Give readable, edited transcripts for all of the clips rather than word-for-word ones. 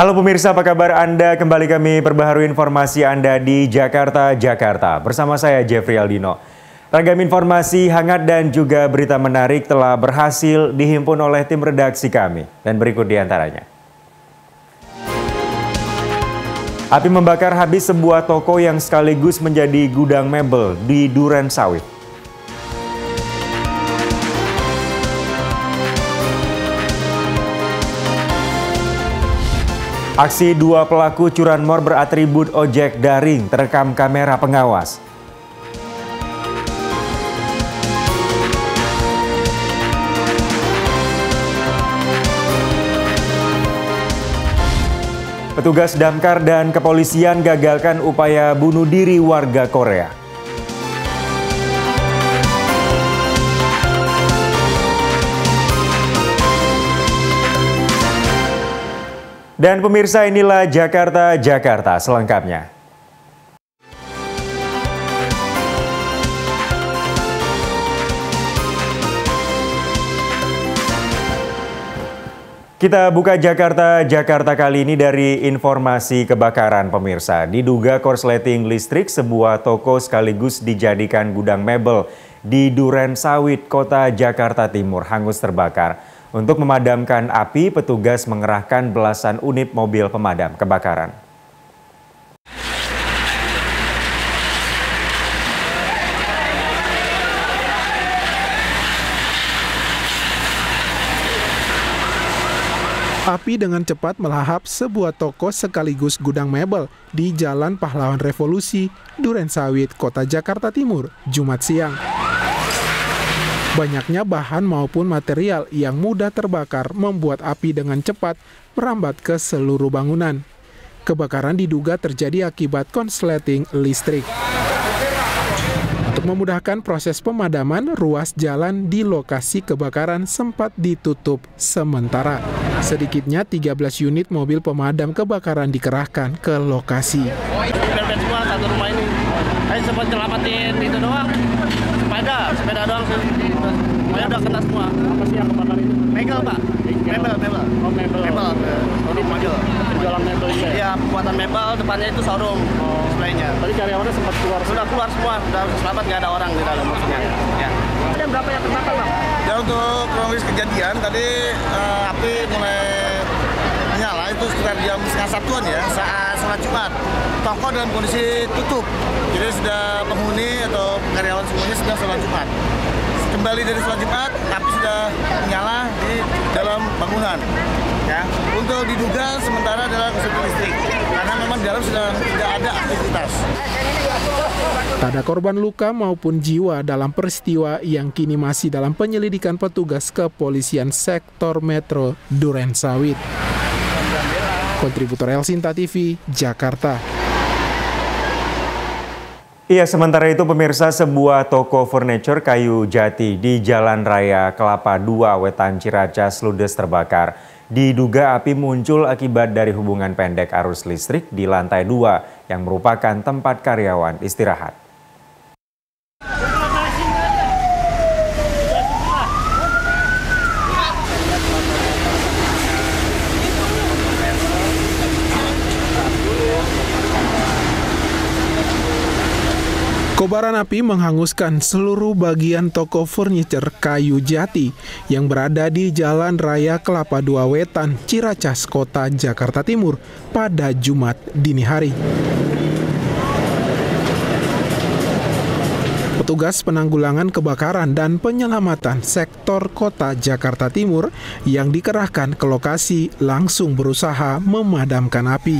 Halo pemirsa, apa kabar Anda? Kembali kami perbaharui informasi Anda di Jakarta, Jakarta. Bersama saya Jeffrey Aldino. Ragam informasi hangat dan juga berita menarik telah berhasil dihimpun oleh tim redaksi kami. Dan berikut di antaranya. Api membakar habis sebuah toko yang sekaligus menjadi gudang mebel di Duren Sawit. Aksi dua pelaku curanmor beratribut ojek daring terekam kamera pengawas. Petugas damkar dan kepolisian gagalkan upaya bunuh diri warga Korea. Dan pemirsa, inilah Jakarta, Jakarta selengkapnya. Kita buka Jakarta, Jakarta kali ini dari informasi kebakaran pemirsa. Diduga korsleting listrik, sebuah toko sekaligus dijadikan gudang mebel di Duren Sawit, Kota Jakarta Timur hangus terbakar. Untuk memadamkan api, petugas mengerahkan belasan unit mobil pemadam kebakaran. Api dengan cepat melahap sebuah toko sekaligus gudang mebel di Jalan Pahlawan Revolusi, Duren Sawit, Kota Jakarta Timur, Jumat siang. Banyaknya bahan maupun material yang mudah terbakar membuat api dengan cepat merambat ke seluruh bangunan. Kebakaran diduga terjadi akibat konsleting listrik. Untuk memudahkan proses pemadaman, ruas jalan di lokasi kebakaran sempat ditutup sementara. Sedikitnya 13 unit mobil pemadam kebakaran dikerahkan ke lokasi. Semua satu rumah ini. Saya sempat nyelamatin itu doang. Sepeda doang sih. Semuanya udah kena semua. Apa sih yang kebakar itu? Mebel, Pak. Mebel. Oh, mebel. Showroom mebel. Jualan mebel ya? Iya, pembuatan mebel, depannya itu showroom. Displaynya. Tadi karyawannya sempat keluar? Sudah keluar semua. Sudah selamat, nggak ada orang di dalam maksudnya. Ya. Ada berapa yang terbakar, Pak? Ya, untuk kronologis kejadian, tadi api mulai menyala itu sekitar jam 1:30-an ya, saat sholat Jumat. Toko dalam kondisi tutup, jadi sudah penghuni atau karyawan semuanya sudah sholat Jumat. Kembali dari sholat Jumat, api sudah menyala di dalam bangunan. Ya, untuk diduga sementara adalah korsleting listrik, karena memang di dalam sudah tidak ada aktivitas. Tak ada korban luka maupun jiwa dalam peristiwa yang kini masih dalam penyelidikan petugas kepolisian sektor Metro Duren Sawit. Kontributor Elsinta TV, Jakarta. Iya, sementara itu pemirsa, sebuah toko furniture kayu jati di Jalan Raya Kelapa II, Wetan Ciracas ludes terbakar. Diduga api muncul akibat dari hubungan pendek arus listrik di lantai 2 yang merupakan tempat karyawan istirahat. Kobaran api menghanguskan seluruh bagian toko furniture kayu jati yang berada di Jalan Raya Kelapa II Wetan, Ciracas, Kota Jakarta Timur pada Jumat dini hari. Petugas penanggulangan kebakaran dan penyelamatan sektor Kota Jakarta Timur yang dikerahkan ke lokasi langsung berusaha memadamkan api.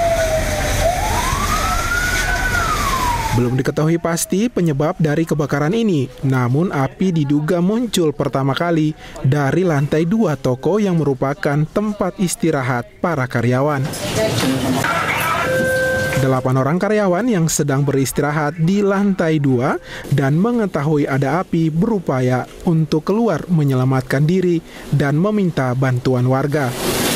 Belum diketahui pasti penyebab dari kebakaran ini, namun api diduga muncul pertama kali dari lantai 2 toko yang merupakan tempat istirahat para karyawan. 8 orang karyawan yang sedang beristirahat di lantai 2 dan mengetahui ada api berupaya untuk keluar menyelamatkan diri dan meminta bantuan warga.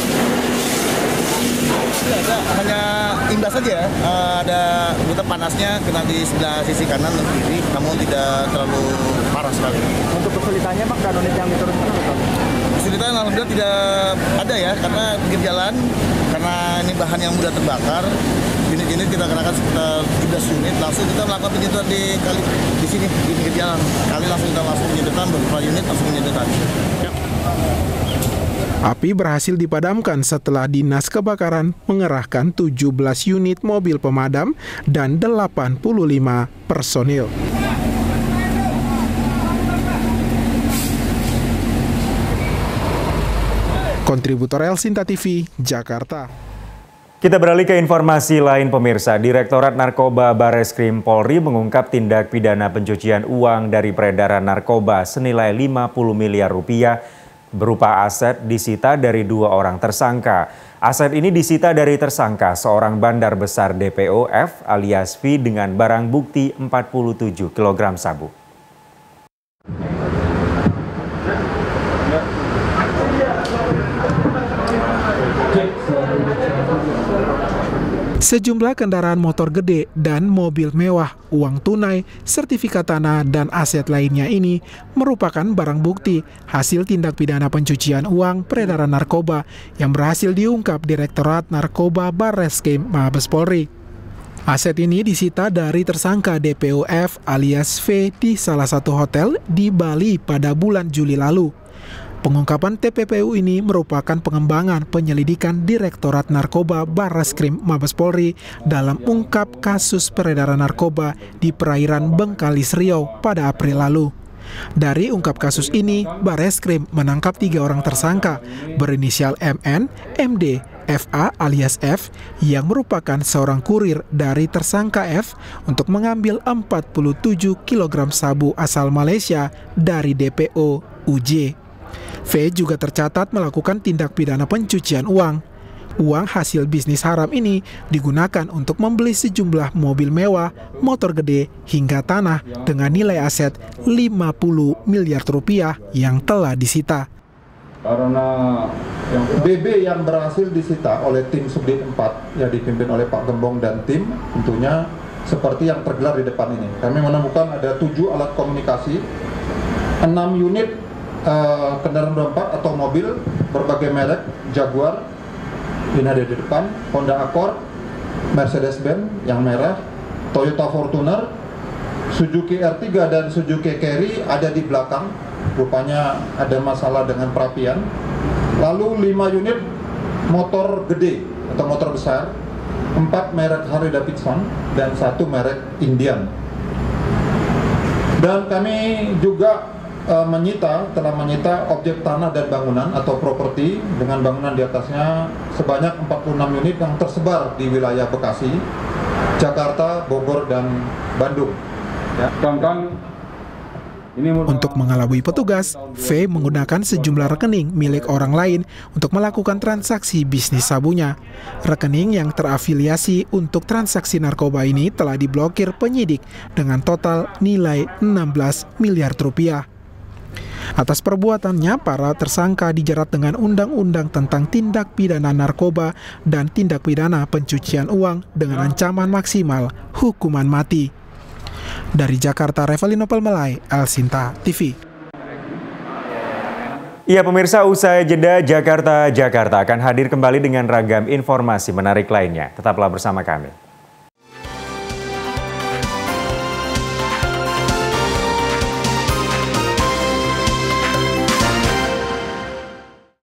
Hanya imbas saja, ada buta panasnya kena di sebelah sisi kanan dan kiri, namun tidak terlalu parah sekali. Untuk kesulitannya, Pak, dan unit yang diturunkan apa? Kesulitan alhamdulillah tidak ada ya, karena pinggir jalan Karena ini bahan yang mudah terbakar, unit-unit kita kerahkan sekitar 17 unit, langsung kita melakukan penyedotan di sini, di pinggir jalan. Kali langsung penyedotan, beberapa unit langsung penyedotan. Api berhasil dipadamkan setelah Dinas Kebakaran mengerahkan 17 unit mobil pemadam dan 85 personil. Kontributor Elsinta TV, Jakarta. Kita beralih ke informasi lain pemirsa. Direktorat Narkoba Barreskrim Polri mengungkap tindak pidana pencucian uang dari peredaran narkoba senilai 50 miliar rupiah berupa aset disita dari 2 orang tersangka. Aset ini disita dari tersangka seorang bandar besar DPO F alias V dengan barang bukti 47 kg sabu. Sejumlah kendaraan motor gede dan mobil mewah, uang tunai, sertifikat tanah, dan aset lainnya ini merupakan barang bukti hasil tindak pidana pencucian uang peredaran narkoba yang berhasil diungkap Direktorat Narkoba Barreskrim Mabes Polri. Aset ini disita dari tersangka DPO F alias V di salah satu hotel di Bali pada bulan Juli lalu. Pengungkapan TPPU ini merupakan pengembangan penyelidikan Direktorat Narkoba Barreskrim Mabes Polri dalam ungkap kasus peredaran narkoba di perairan Bengkalis Riau pada April lalu. Dari ungkap kasus ini, Barreskrim menangkap 3 orang tersangka berinisial MN, MD, FA alias F yang merupakan seorang kurir dari tersangka F untuk mengambil 47 kg sabu asal Malaysia dari DPO UJ. V juga tercatat melakukan tindak pidana pencucian uang. Uang hasil bisnis haram ini digunakan untuk membeli sejumlah mobil mewah, motor gede, hingga tanah dengan nilai aset 50 miliar rupiah yang telah disita. Karena BB yang berhasil disita oleh tim Subdit 4 yang dipimpin oleh Pak Gembong dan tim tentunya seperti yang tergelar di depan ini. Kami menemukan ada 7 alat komunikasi, 6 unit kendaraan roda 4 atau mobil berbagai merek, Jaguar, ini ada di depan, Honda Accord, Mercedes-Benz yang merah, Toyota Fortuner, Suzuki R3 dan Suzuki Carry ada di belakang, rupanya ada masalah dengan perapian. Lalu 5 unit motor gede atau motor besar, 4 merek Harley Davidson dan 1 merek Indian. Dan kami juga telah menyita objek tanah dan bangunan atau properti dengan bangunan di atasnya sebanyak 46 unit yang tersebar di wilayah Bekasi, Jakarta, Bogor, dan Bandung. Ya. Untuk mengelabui petugas, V menggunakan sejumlah rekening milik orang lain untuk melakukan transaksi bisnis sabunya. Rekening yang terafiliasi untuk transaksi narkoba ini telah diblokir penyidik dengan total nilai 16 miliar rupiah. Atas perbuatannya, para tersangka dijerat dengan Undang-Undang tentang Tindak Pidana Narkoba dan Tindak Pidana Pencucian Uang dengan ancaman maksimal hukuman mati. Dari Jakarta, Revalino Pelmelai, Elsinta TV. Iya pemirsa, usai jeda Jakarta akan hadir kembali dengan ragam informasi menarik lainnya. Tetaplah bersama kami.